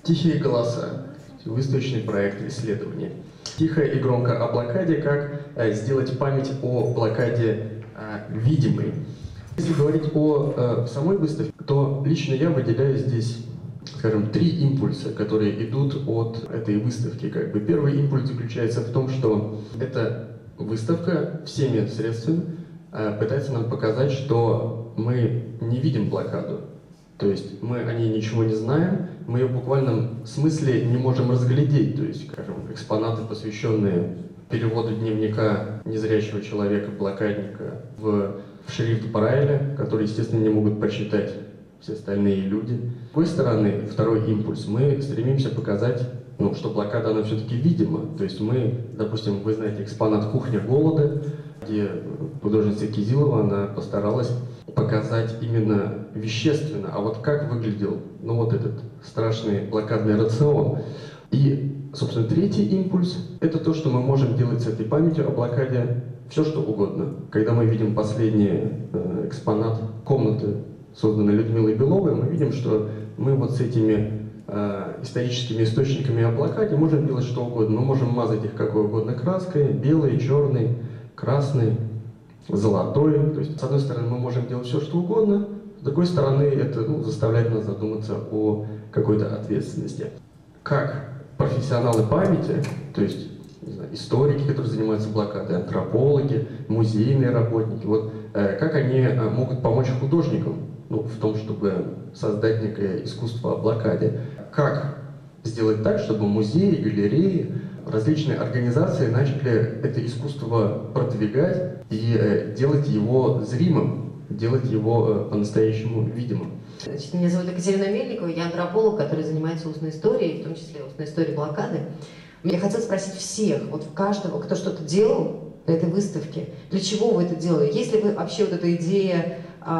Тихие голоса. Выставочный проект исследования. Тихо и громко о блокаде. Как сделать память о блокаде видимой. Если говорить о самой выставке, то лично я выделяю здесь, скажем, 3 импульса, которые идут от этой выставки. Первый импульс заключается в том, что эта выставка всеми средствами пытается нам показать, что мы не видим блокаду. То есть мы о ней ничего не знаем, мы ее в буквальном смысле не можем разглядеть. То есть, скажем, экспонаты, посвященные переводу дневника незрячего человека, блокадника, в шрифт Брайля, который, естественно, не могут прочитать все остальные люди. С другой стороны, второй импульс, мы стремимся показать, что блокада, она все-таки видима. То есть мы, допустим, вы знаете экспонат «Кухня голода», где художница Кизилова, она постаралась показать именно вещественно, а вот как выглядел, этот страшный блокадный рацион. И, собственно, третий импульс – это то, что мы можем делать с этой памятью о блокаде все, что угодно. Когда мы видим последний экспонат комнаты, созданной Людмилой Беловой, мы видим, что мы вот с этими историческими источниками о блокаде можем делать что угодно. Мы можем мазать их какой угодно краской, белой, черной, красной, золотой. То есть, с одной стороны, мы можем делать все, что угодно, с другой стороны, это заставляет нас задуматься о какой-то ответственности. Как профессионалы памяти, то есть историки, которые занимаются блокадой, антропологи, музейные работники, как они могут помочь художникам в том, чтобы создать некое искусство о блокаде. Как сделать так, чтобы музеи, галереи, различные организации начали это искусство продвигать и делать его зримым, делать его по-настоящему видимым. Значит, меня зовут Екатерина Мельникова, я антрополог, который занимается устной историей, в том числе устной историей блокады. Я хотела спросить всех, каждого, кто что-то делал на этой выставке, для чего вы это делали? Есть ли вы вообще эта идея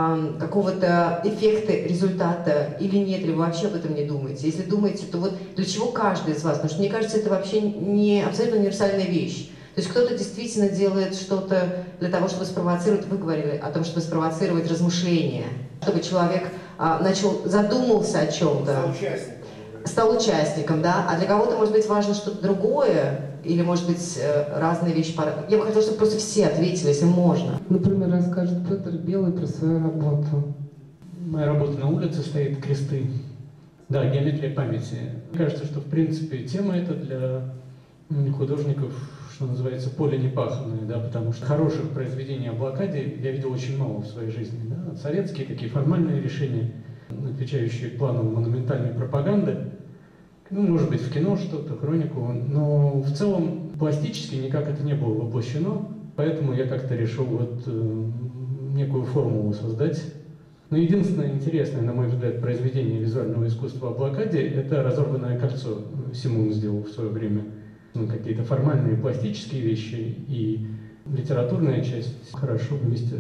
какого-то эффекта, результата или нет, или вы вообще об этом не думаете? Если думаете, то для чего каждый из вас? Потому что мне кажется, это вообще не абсолютно универсальная вещь. То есть кто-то действительно делает что-то для того, чтобы спровоцировать, вы говорили о том, чтобы спровоцировать размышления, чтобы человек задумался о чем-то. Стал участником, да? А для кого-то, может быть, важно что-то другое, или, может быть, разные вещи. Я бы хотела, чтобы просто все ответили, если можно. Например, расскажет Петр Белый про свою работу. Моя работа на улице стоит кресты. Да, геометрия памяти. Мне кажется, что, в принципе, тема эта для художников, что называется, поле непаханное, да, потому что хороших произведений о блокаде я видел очень мало в своей жизни. Да? Советские такие формальные решения, отвечающие плану монументальной пропаганды, может быть, в кино что-то, хронику, но в целом пластически никак это не было воплощено, поэтому я как-то решил некую формулу создать. Но единственное интересное, на мой взгляд, произведение визуального искусства о блокаде – это «Разорванное кольцо». Симон сделал в свое время какие-то формальные пластические вещи, и литературная часть хорошо вместе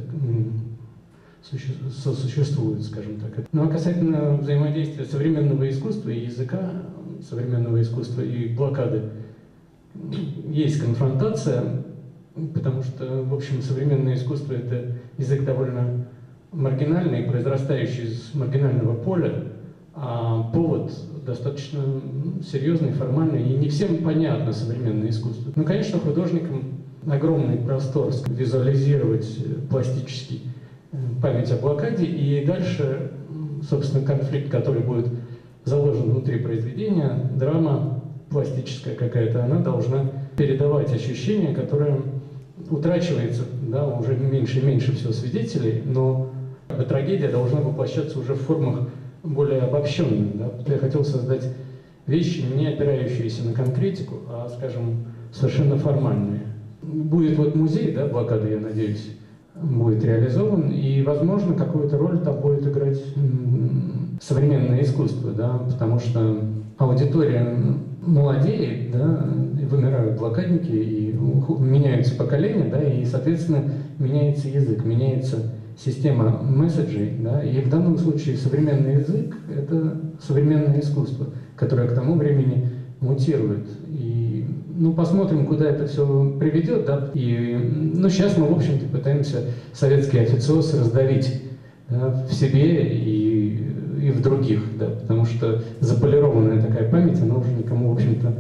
сосуществует, скажем так. Ну а касательно взаимодействия современного искусства и языка, современного искусства и блокады, есть конфронтация, потому что, в общем, современное искусство – это язык довольно маргинальный, произрастающий из маргинального поля, а повод достаточно серьезный, формальный, и не всем понятно современное искусство. Ну, конечно, художникам огромный простор визуализировать пластически память о блокаде, и дальше, собственно, конфликт, который будет заложен внутри произведения, драма пластическая какая-то, она должна передавать ощущение, которое утрачивается, да, уже меньше и меньше всего свидетелей, но трагедия должна воплощаться уже в формах более обобщенных. Да? Я хотел создать вещи, не опирающиеся на конкретику, а, скажем, совершенно формальные. Будет музей, да, блокады, я надеюсь, будет реализован, и, возможно, какую-то роль там будет играть современное искусство, да, потому что аудитория молодеет, да, и вымирают блокадники, и меняются поколения, да, и, соответственно, меняется язык, меняется система месседжей, да, и в данном случае современный язык – это современное искусство, которое к тому времени мутирует. И, посмотрим, куда это все приведет, да, и, сейчас мы, в общем-то, пытаемся советский официоз раздавить, да, в себе и в в других, да, потому что заполированная такая память, она уже никому, в общем-то,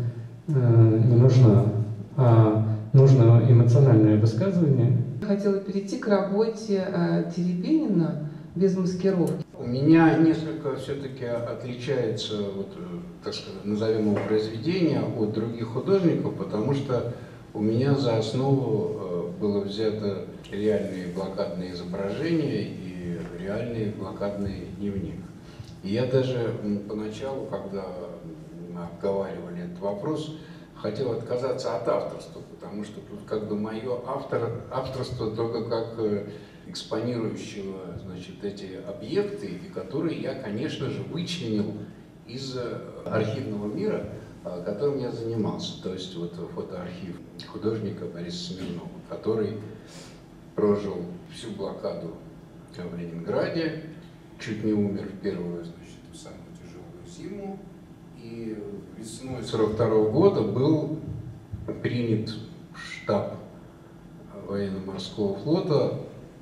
не нужна, а нужно эмоциональное высказывание. Хотела перейти к работе Теребенина без маскировки. У меня несколько все-таки отличается, вот, так сказать, назовем его произведение от других художников, потому что у меня за основу было взято реальные блокадные изображения и реальный блокадный дневник. И я даже поначалу, когда мы обговаривали этот вопрос, хотел отказаться от авторства, потому что тут как бы мое авторство только как экспонирующего, значит, эти объекты, и которые я, конечно же, вычленил из архивного мира, которым я занимался. То есть вот фотоархив художника Бориса Смирнова, который прожил всю блокаду в Ленинграде, чуть не умер в первую, значит, самую тяжелую зиму, и весной 1942 года был принят в штаб военно-морского флота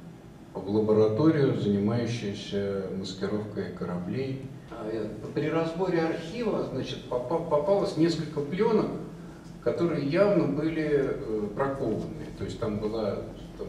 в лабораторию, занимающуюся маскировкой кораблей. При разборе архива, значит, попалось несколько пленок, которые явно были бракованы. То есть там была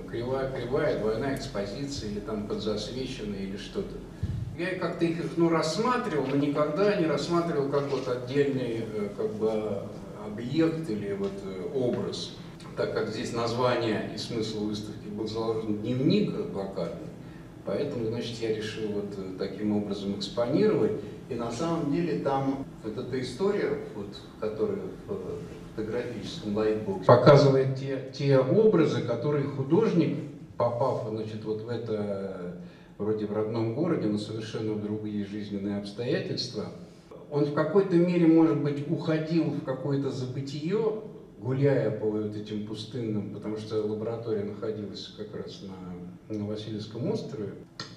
кривая двойная экспозиция, или там подзасвеченная, или что-то. Я как-то их рассматривал, но никогда не рассматривал как вот отдельный как бы объект или вот образ. Так как здесь название и смысл выставки был заложен дневник блокадный, поэтому, значит, я решил вот таким образом экспонировать. И на самом деле там вот эта история, вот, которая в фотографическом лайтбоксе, показывает те образы, которые художник, попав, значит, вот в это, вроде в родном городе, но совершенно другие жизненные обстоятельства, он в какой-то мере, может быть, уходил в какое-то забытие, гуляя по вот этим пустынным, потому что лаборатория находилась как раз на Васильевском острове,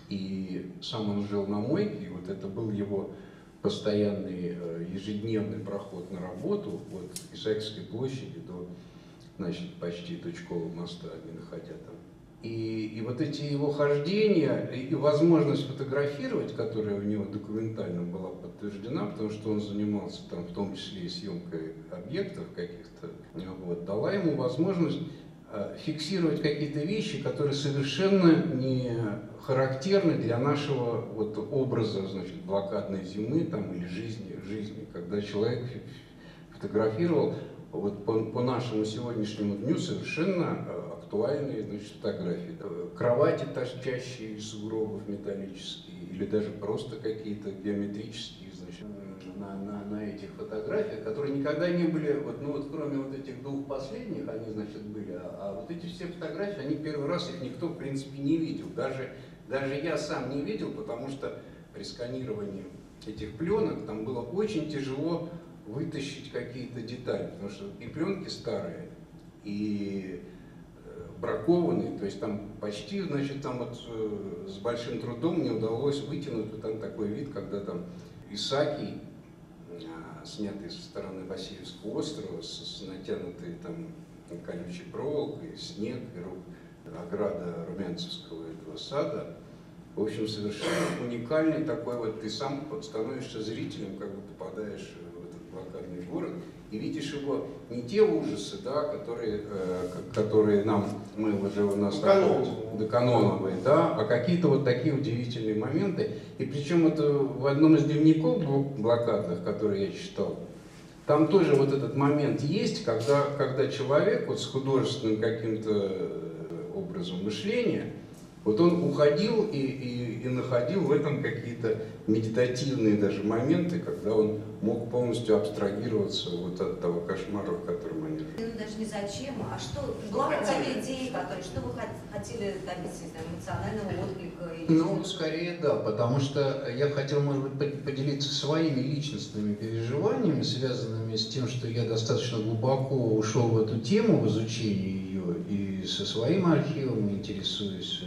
и сам он жил на мойке, и вот это был его постоянный ежедневный проход на работу от Исаакиевской площади до, значит, почти Тучкового моста, не доходя там. И вот эти его хождения и возможность фотографировать, которая у него документально была подтверждена, потому что он занимался там в том числе и съемкой объектов каких-то, вот, дала ему возможность фиксировать какие-то вещи, которые совершенно не характерны для нашего вот образа, значит, блокадной зимы там, или жизни, когда человек фотографировал вот по нашему сегодняшнему дню совершенно актуальные, значит, фотографии. Кровати, торчащие из сугробов металлические, или даже просто какие-то геометрические, значит, на этих фотографиях, которые никогда не были, вот, ну вот кроме вот этих двух последних, они, значит, были, а вот эти все фотографии, они первый раз, их никто, в принципе, не видел. Даже я сам не видел, потому что при сканировании этих пленок там было очень тяжело вытащить какие-то детали, потому что и пленки старые, и бракованные, то есть там почти, значит, там вот с большим трудом мне удалось вытянуть вот там такой вид, когда там Исаакий, снятый со стороны Васильевского острова, с натянутой там колючей проволокой, снег, ограда Румянцевского этого сада. В общем, совершенно уникальный такой вот, ты сам становишься зрителем, как бы попадаешь в этот блокадный город, и видишь его не те ужасы, да, которые мы уже у нас доканоновые, да, а какие-то вот такие удивительные моменты. И причем это в одном из дневников блокадных, которые я читал, там тоже вот этот момент есть, когда человек вот с художественным каким-то образом мышления, вот он уходил и находил в этом какие-то медитативные даже моменты, когда он мог полностью абстрагироваться вот от того кошмара, в котором они жили. Ну, даже не зачем, а что, была какая-то идея, что вы хотели добиться, эмоционального отклика? Ну, скорее да, потому что я хотел, может быть, поделиться своими личностными переживаниями, связанными с тем, что я достаточно глубоко ушел в эту тему, в изучении ее, и со своим архивом интересуюсь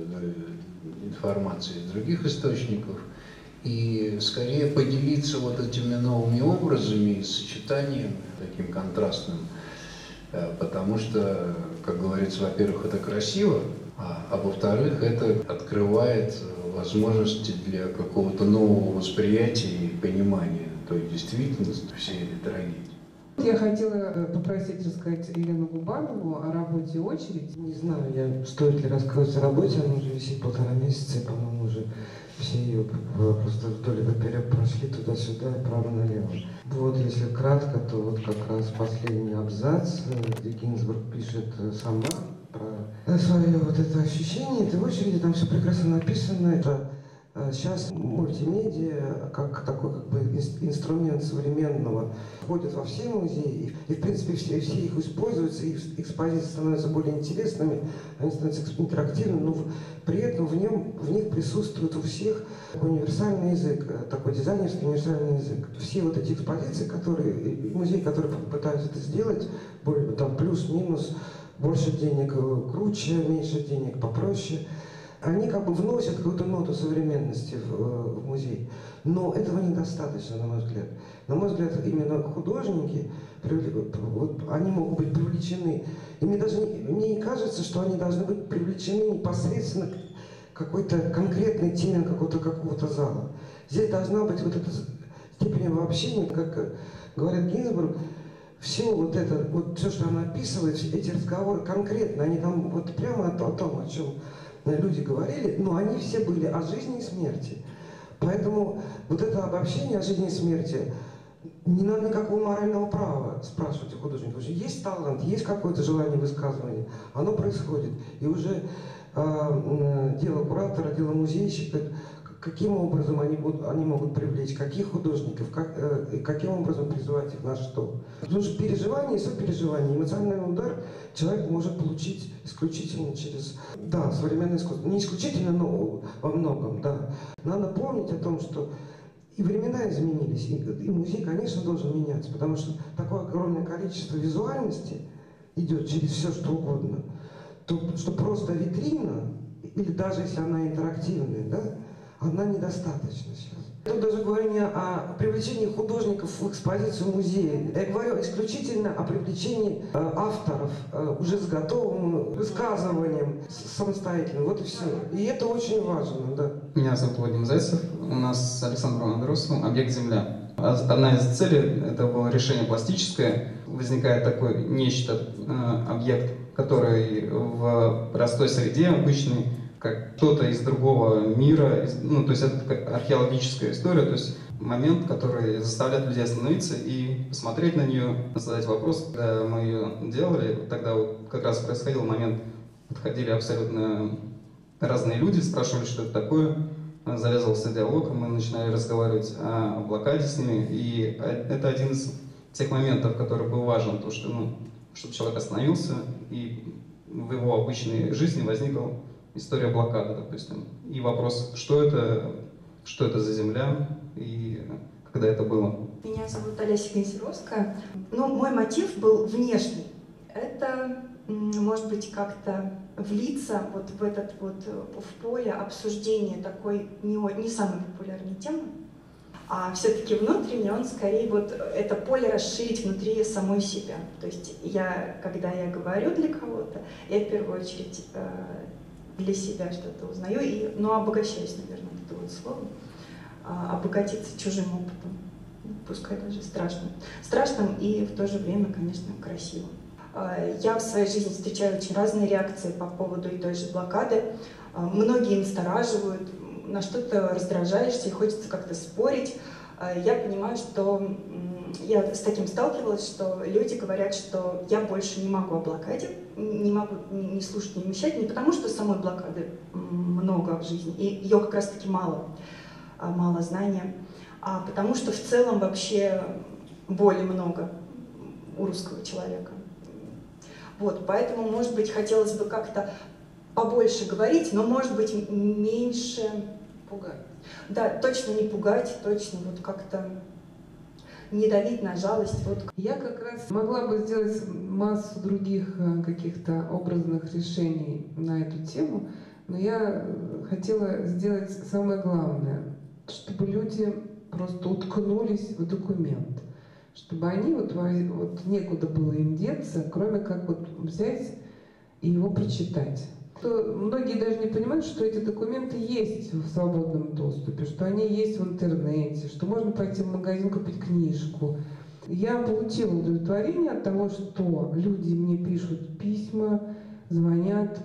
информацией из других источников, и скорее поделиться вот этими новыми образами, сочетанием таким контрастным, потому что, как говорится, во-первых, это красиво, а во-вторых, это открывает возможности для какого-то нового восприятия и понимания той действительности, всей этой трагедии. Я хотела попросить рассказать Елену Губанову о работе «Очередь». Не знаю, стоит ли рассказывать о работе, она уже висит 1,5 месяца, и, по-моему, уже все ее просто вдоль и поперек прошли туда-сюда и право-налево. Вот, если кратко, то вот как раз последний абзац, где Гинзбург пишет сама про свое вот это ощущение этой очереди, там все прекрасно написано. Это сейчас мультимедиа, как такой как бы инструмент современного, входит во все музеи, и в принципе все их используются, и экспозиции становятся более интересными, они становятся интерактивными, но при этом в них присутствует у всех универсальный язык, такой дизайнерский универсальный язык. Все вот эти экспозиции, музеи, которые пытаются это сделать, более там плюс-минус, больше денег круче, меньше денег попроще, они как бы вносят какую-то ноту современности в музей. Но этого недостаточно, на мой взгляд. На мой взгляд, именно художники, вот, они могут быть привлечены. И мне не кажется, что они должны быть привлечены непосредственно к какой-то конкретной теме какого-то зала. Здесь должна быть вот эта степень обобщения, как говорит Гинзбург, все вот это, вот все, что она описывает, эти разговоры конкретно, они там вот прямо о том, о чем люди говорили, но они все были о жизни и смерти. Поэтому вот это обобщение о жизни и смерти, не надо никакого морального права спрашивать у художника. Есть талант, есть какое-то желание высказывания, оно происходит. И уже дело куратора, дело музейщика, каким образом они могут привлечь, каких художников, каким образом призвать их на что. Потому что переживание и сопереживание, эмоциональный удар человек может получить исключительно через, современное искусство. Не исключительно, но во многом, да. Надо помнить о том, что и времена изменились, и музей, конечно, должен меняться, потому что такое огромное количество визуальности идет через все, что угодно, что просто витрина, или даже если она интерактивная, да, она недостаточна сейчас. Тут даже говорю не о привлечении художников в экспозицию музея. Я говорю исключительно о привлечении авторов уже с готовым высказыванием самостоятельно. Вот и все. И это очень важно, да. Меня зовут Владимир Зайцев. У нас с Александром Андросовым объект «Земля». Одна из целей – это было решение пластическое. Возникает такой объект, который в простой среде обычный, как кто-то из другого мира, то есть это такая археологическая история, то есть момент, который заставляет людей остановиться и посмотреть на нее, задать вопрос. Когда мы ее делали, тогда вот как раз происходил момент, подходили абсолютно разные люди, спрашивали, что это такое, завязывался диалог, мы начинали разговаривать о блокаде с ними, и это один из тех моментов, который был важен, то, что, чтобы человек остановился, и в его обычной жизни возникла история блокады, допустим. И вопрос, что это за земля и когда это было. Меня зовут Олеся Гонсеровская. Мой мотив был внешний. Это, может быть, как-то влиться вот в этот вот в поле обсуждения такой не самой популярной темы, а все-таки внутренне он скорее вот это поле расширить внутри самой себя. То есть когда я говорю для кого-то, я в первую очередь для себя что-то узнаю, обогащаюсь, наверное, это вот слово, обогатиться чужим опытом, пускай даже страшным и в то же время, конечно, красивым. Я в своей жизни встречаю очень разные реакции по поводу и той же блокады. Многие настораживают, на что-то раздражаешься и хочется как-то спорить. Я понимаю, что я с таким сталкивалась, что люди говорят, что я больше не могу о блокаде, не могу ни слушать, ни вмещать, не потому что самой блокады много в жизни, и ее как раз-таки мало знания, а потому что в целом вообще боли много у русского человека. Вот, поэтому, может быть, хотелось бы как-то побольше говорить, но, может быть, меньше Пугать. Да, точно не пугать, точно вот как-то не давить на жалость. Вот. Я как раз могла бы сделать массу других каких-то образных решений на эту тему, но я хотела сделать самое главное, чтобы люди просто уткнулись в документ, чтобы они вот некуда было им деться, кроме как вот взять и его прочитать. что многие даже не понимают, что эти документы есть в свободном доступе, что они есть в интернете, что можно пойти в магазин купить книжку. Я получила удовлетворение от того, что люди мне пишут письма, звонят,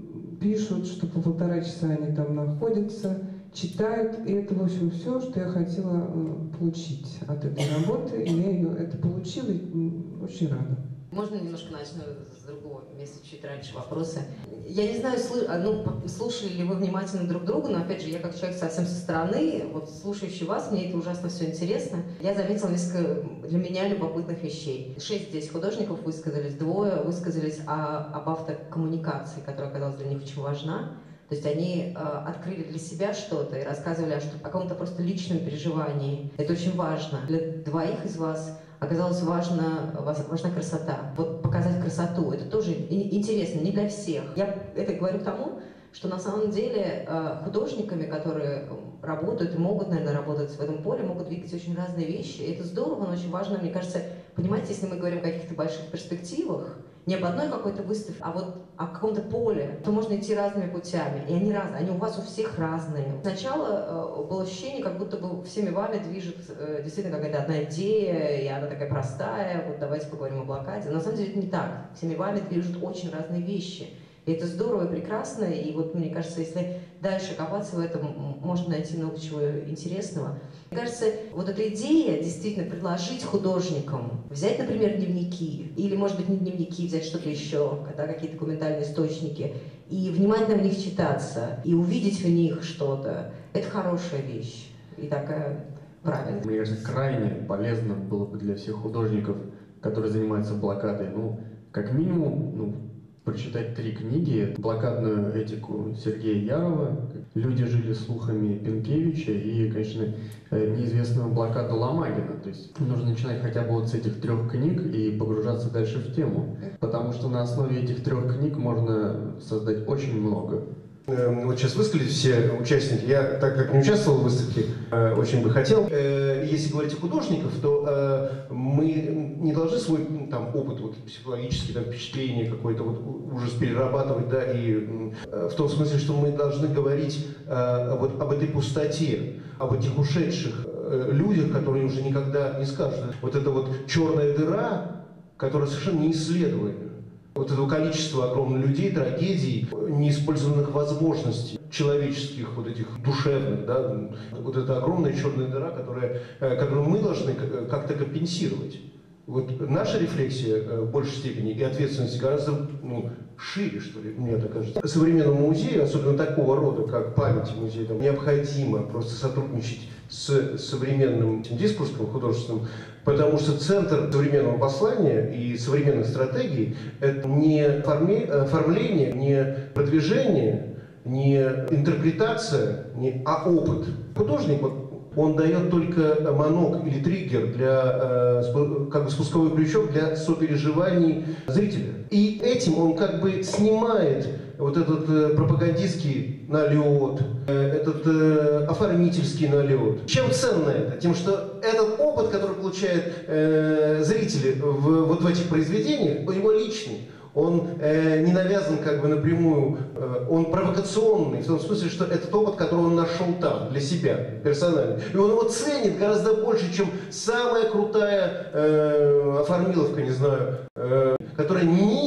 пишут, что по 1,5 часа они там находятся, читают. И это, в общем, все, что я хотела получить от этой работы. И я ее это получила и очень рада. Можно немножко начну с другого места, чуть раньше вопросы. Я не знаю, слушали ли вы внимательно друг друга, но, опять же, я как человек совсем со стороны, вот слушающий вас, мне это ужасно все интересно. Я заметила несколько для меня любопытных вещей. 6 здесь художников высказались, 2 высказались об автокоммуникации, которая оказалась для них очень важна. То есть они открыли для себя что-то и рассказывали о каком-то просто личном переживании. Это очень важно. Для 2 из вас оказалось важна красота. Вот показать красоту, это тоже интересно, не для всех. Я это говорю к тому, что на самом деле художниками, которые работают и могут, наверное, работать в этом поле, могут двигать очень разные вещи. И это здорово, но очень важно, мне кажется, понимаете, если мы говорим о каких-то больших перспективах, не об одной какой-то выставке, а вот о каком-то поле, то можно идти разными путями. И они разные, они у вас у всех разные. Сначала было ощущение, как будто бы всеми вами движет действительно какая-то одна идея, и она такая простая, вот давайте поговорим о блокаде. Но на самом деле это не так. Всеми вами движут очень разные вещи. И это здорово и прекрасно, и вот мне кажется, если дальше копаться в этом, можно найти много чего интересного. Мне кажется, вот эта идея действительно предложить художникам взять, например, дневники, или, может быть, не дневники, взять что-то еще, да, какие-то документальные источники, и внимательно в них читаться, и увидеть в них что-то, это хорошая вещь, и такая правильная. Мне кажется, крайне полезно было бы для всех художников, которые занимаются блокадой, как минимум, прочитать 3 книги: «Блокадную этику» Сергея Ярова, «Люди жили слухами» Пенкевича и, конечно, неизвестную блокаду Ломагина. То есть нужно начинать хотя бы вот с этих 3 книг и погружаться дальше в тему, потому что на основе этих 3 книг можно создать очень много. Вот сейчас высказались все участники. Я, так как не участвовал в выставке, очень бы хотел. Если говорить о художниках, то мы не должны свой опыт психологический, впечатление какое-то ужас перерабатывать, да, и в том смысле, что мы должны говорить об этой пустоте, об этих ушедших людях, которые уже никогда не скажут. Вот эта черная дыра, которая совершенно не исследуема. Вот этого количества огромных людей, трагедий, неиспользованных возможностей человеческих, этих душевных, да, вот эта огромная черная дыра, которую мы должны как-то компенсировать. Вот наша рефлексия в большей степени и ответственность гораздо шире, что ли, мне так кажется. Современному музею, особенно такого рода, как память музея, необходимо просто сотрудничать с современным дискурсом художественным, потому что центр современного послания и современных стратегий – это не оформление, не продвижение, не интерпретация, а опыт. Художник, он дает только манок или триггер для, спусковой крючок для сопереживаний зрителя. И этим он снимает вот этот пропагандистский налет, этот оформительский налет. Чем ценно это? Тем, что этот опыт, который получают зрители в этих произведениях, его личный. Он не навязан напрямую, он провокационный, в том смысле, что этот опыт, который он нашел там, для себя, персонально. И он его ценит гораздо больше, чем самая крутая оформиловка, не знаю, которая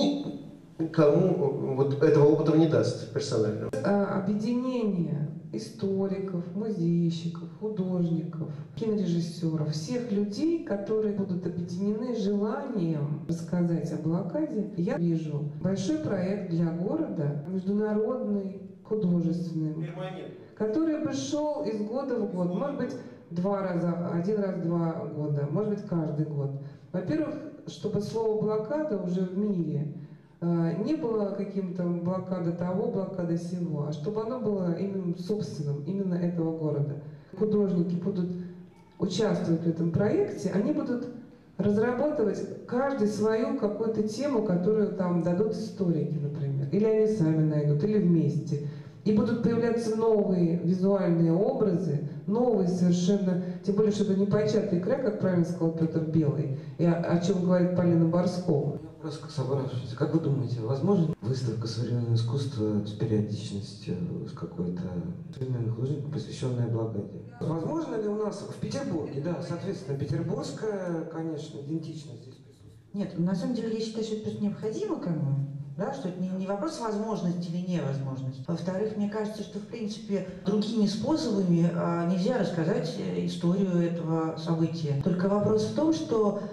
никому этого опыта не даст персонально. Объединение историков, музейщиков, художников, кинорежиссеров, всех людей, которые будут объединены желанием рассказать о блокаде. Я вижу большой проект для города, международный, художественный, который бы шел из года в год, может быть, 1 раз в 2 года, может быть, каждый год. Во-первых, чтобы слово «блокада» уже в мире не было каким-то блокада того, блокада сего, а чтобы оно было именно собственным, именно этого города. Художники будут участвовать в этом проекте, они будут разрабатывать каждый свою какую-то тему, которую там дадут историки, например, или они сами найдут, или вместе. И будут появляться новые визуальные образы, новые совершенно тем более, что это не початая игра, как правильно сказал Петр Белый, и о чем говорит Полина Борскова. Вопрос к собравшимся. Как вы думаете, возможно выставка современного искусства с периодичностью, с какой-то современных художников, посвященная Благаде? Возможно ли у нас в Петербурге, да, соответственно, петербургская, конечно, идентичность здесь присутствует? Нет, на самом деле я считаю, что это просто необходимо, да, что это не вопрос возможности или невозможности. Во-вторых, мне кажется, что, в принципе, другими способами нельзя рассказать историю этого события. Только вопрос в том, что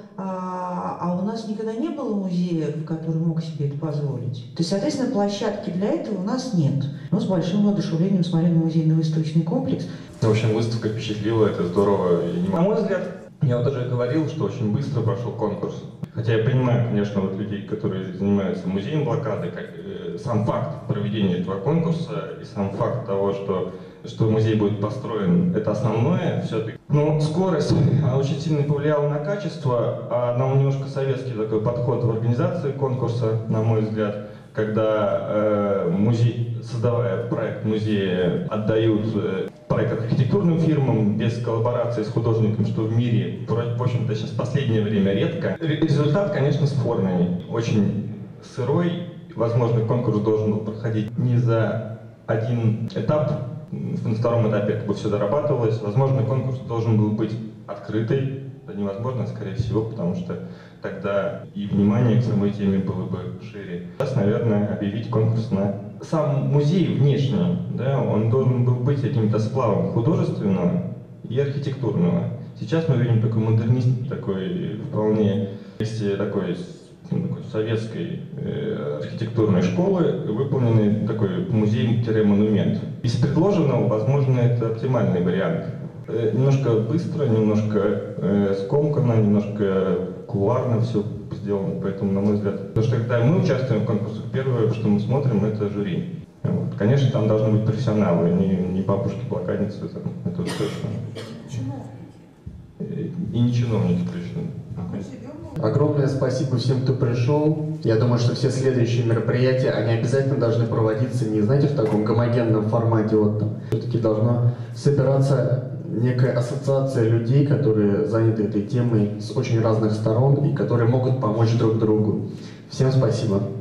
у нас никогда не было музея, который мог себе это позволить. То есть, соответственно, площадки для этого у нас нет. Но с большим воодушевлением смотрели на музейно-выставочный комплекс. В общем, выставка впечатлила, это здорово. На мой взгляд, я вот уже говорил, что очень быстро прошел конкурс. Хотя я понимаю, конечно, вот людей, которые занимаются музеем блокады, сам факт проведения этого конкурса и сам факт того, что музей будет построен, это основное все-таки. Но скорость очень сильно повлияла на качество, а нам немножко советский такой подход в организации конкурса, на мой взгляд, когда музей, создавая проект музея, отдают проект архитектурным фирмам без коллаборации с художником, что в мире, в общем-то, сейчас в последнее время редко. Результат, конечно, спорный, очень сырой. Возможно, конкурс должен был проходить не за один этап. На втором этапе как бы все дорабатывалось. Возможно, конкурс должен был быть открытый. Это невозможно, скорее всего, потому что тогда и внимание к самой теме было бы шире. Сейчас, наверное, объявить конкурс на сам музей внешний, да, он должен был быть каким-то сплавом художественного и архитектурного. Сейчас мы видим такой модернизм, такой вполне такой советской архитектурной школы, выполненный такой музей-монумент. Из предложенного, возможно, это оптимальный вариант. Немножко быстро, немножко скомканно, немножко кулуарно все сделано, поэтому, на мой взгляд, потому что когда мы участвуем в конкурсах, первое, что мы смотрим, это жюри. Вот. Конечно, там должны быть профессионалы, не бабушки-блокадницы, это уж точно. И не чиновники точно. Огромное спасибо всем, кто пришел. Я думаю, что все следующие мероприятия, они обязательно должны проводиться не, знаете, в таком гомогенном формате. Вот там. Все-таки должна собираться некая ассоциация людей, которые заняты этой темой с очень разных сторон и которые могут помочь друг другу. Всем спасибо.